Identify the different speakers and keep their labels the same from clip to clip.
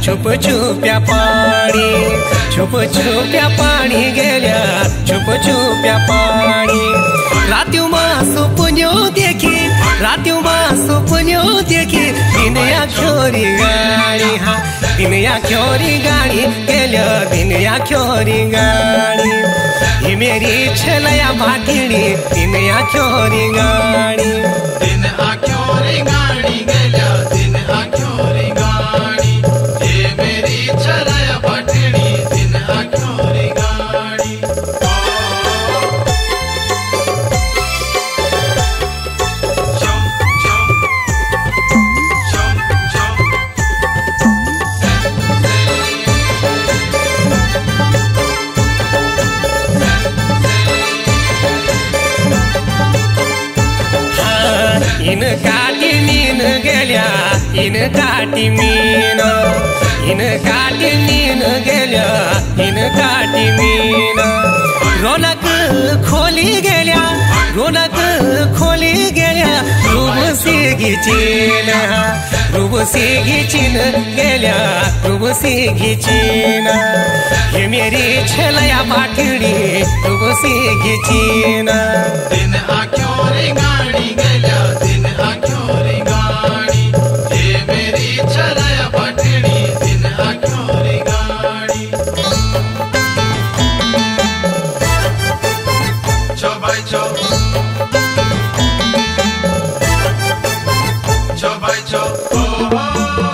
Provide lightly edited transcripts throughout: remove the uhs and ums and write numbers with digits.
Speaker 1: छुप छुप्या पाणी, छुप छुप्या पाणी गेल्या छुप छुप्या पाणी। रात्यों मां सुपन्यो देखी, रात्यों मां सुपन्यो देखी, दिन आख्योरी गाणी, हा दिन आख्योरी गाणी गेल्या दिन आख्योरी गाणी। ही मेरी छलया भाटिणी दिन आख्योरी गाणी,
Speaker 2: दिन आख्योरी गाणी गेल्या दिन आख्योरी गाणी। हे मेरी छलया भाटिणी दिन आख्योरी गाणी।
Speaker 1: इन काटी मीन गेल्या इन काटी मीन, इन काटी मीन गेल्या इन काटी मीन। रोनक खोली गेल्या, रोनक खोली गेल्या, रूबसी घिचीन, रूबसी घिचीन गेल्या रूबसी घिचीन। हे मेरी छलया भाटिणी रूबसी घिचीन,
Speaker 2: दिन आख्योरी गाणी गेल्या दिन आख्योरी गाणी। हे मेरी छलया भाटिणी दिन आख्योरी गाणी। छो भाई छो, छो भाई छो, ओ हो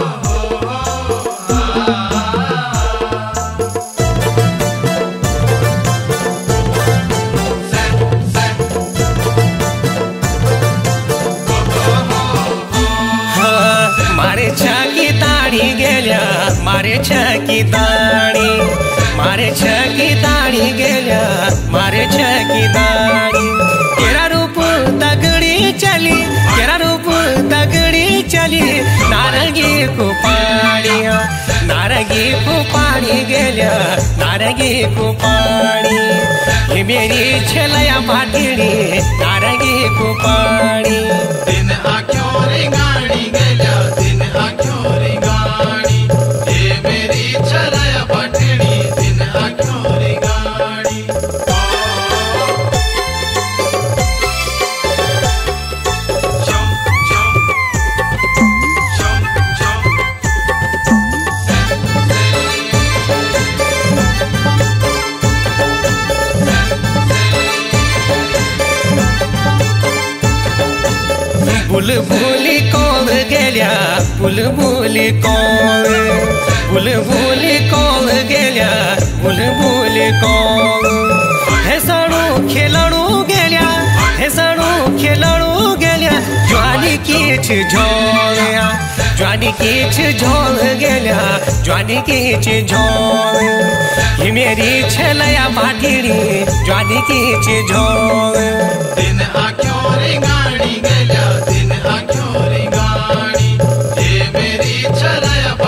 Speaker 1: मारे छकी ताड़ी गेल्या मारे छकी ताड़ी, मारे छकी ताड़ी गेल्या मारे छकी ताड़ी। तेरा रूप तगड़ी चली, तेरा रूप तगड़ी चली, नारंगी को पानी, नारंगी को पानी गेल्या नारंगी को पानी। ये मेरी छलया भाटिणी नारंगी को पानी,
Speaker 2: दिन आख्योरी गाणी गेल्या दिन आख्योरी गाणी। हे मेरी छलया भाटिणी दिन आख्योरी गाणी।
Speaker 1: बुलबुली कौन गेल्या बुलबुली कौन, बुलबुली कौन गेल्या बुलबुली कौन। हे सणू खेळणू गेल्या, हे सणू खेळणू गेल्या, ज्वानी कीच झोळ्या, ज्वानी कीच झोळ गेल्या ज्वानी कीच झोळ। ही मेरी छलया भाटिणी ज्वानी कीच झोळ,
Speaker 2: दिन आख्योरी गाणी गेल्या दिन आख्योरी गाणी। हे मेरी छलया